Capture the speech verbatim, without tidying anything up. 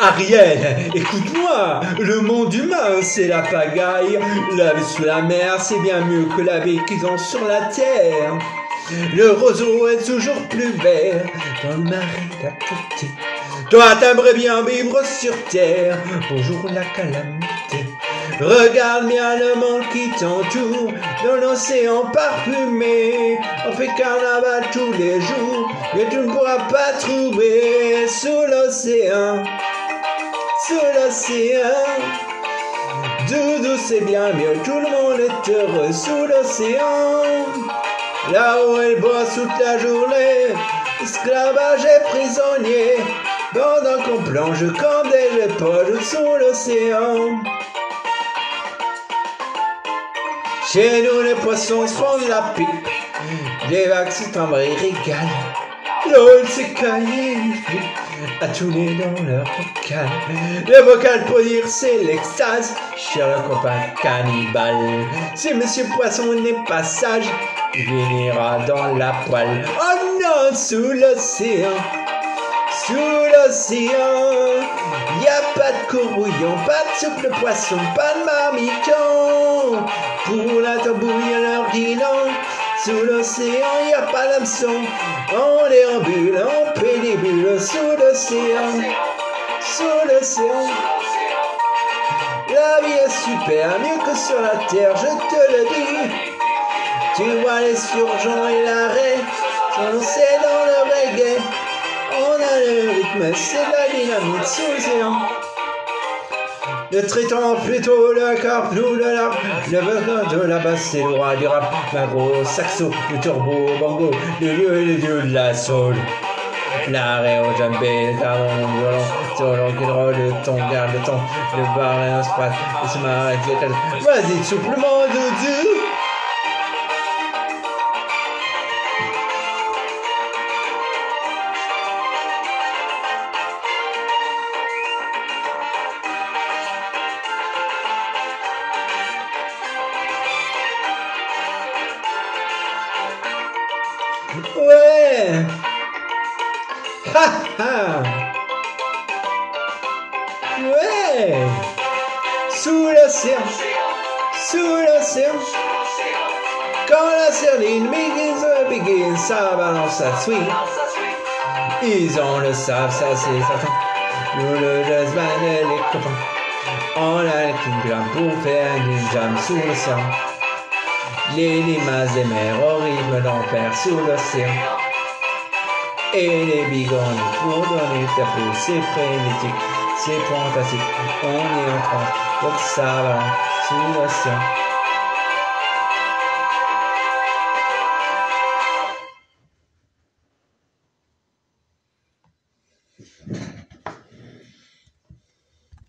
Ariel, écoute-moi, le monde humain, c'est la pagaille. La vie sous la mer, c'est bien mieux que la vie qu'ils ont sur la terre. Le roseau est toujours plus vert dans le marais d'à côté. Toi, t'aimerais bien vivre sur terre. Bonjour la calamité. Regarde bien le monde qui t'entoure dans l'océan parfumé. On fait carnaval tous les jours, mais tu ne pourras pas trouver sous l'océan. Sous l'océan, doudou c'est bien mieux, tout le monde est heureux sous l'océan. Là-haut elle bosse toute la journée, esclavage et prisonnier, pendant qu'on plonge comme des épaules sous l'océan. Chez nous les poissons se font de la pipe, les vagues se tremblent et régalent. L'eau elle s'est caillée à tous les dans leur bocal. Le bocal pour dire c'est l'extase, cher le copain cannibale. Si monsieur poisson n'est pas sage, il finira dans la poêle. Oh non, sous l'océan, sous l'océan, y a pas de courouillon, pas de soupe de poisson, pas de marmiton. Pour la tambouille leur dit non. Sous l'océan, y a pas d'hameçon. On déambule, on pédibule sous l'océan. Sous l'océan. La vie est super, mieux que sur la terre, je te le dis. Tu vois les surgeons et l'arrêt, c'est dans le reggae. On a le rythme, c'est la dynamite sous l'océan. Le traitant plutôt le carplou de l'arbre, le besoin de la basse c'est le roi du rap, ma gros saxo, le turbo bongo, le lieu et le dieu de la soul. L'arrêt au djembé, le tardon, le violon, sur le rock'n'roll, le ton, garde le ton, le bar et un sprat, et se marre avec les têtes. Vas-y, souplement doudou. Ouais. Ha ha. Ouais. Sous l'océan, sous l'océan. Quand la sardine begins, begins, ça balance, ça swing. Ils ont le savent, ça c'est certain. Nous le jazzman et les copains. On a le King Glam pour faire du jam sous l'océan. Les limaces des mers au rythme d'enfer sous l'océan. Et les bigornes pour donner ta peau, c'est frénétique, c'est fantastique. On est en transe, donc ça va sous l'océan.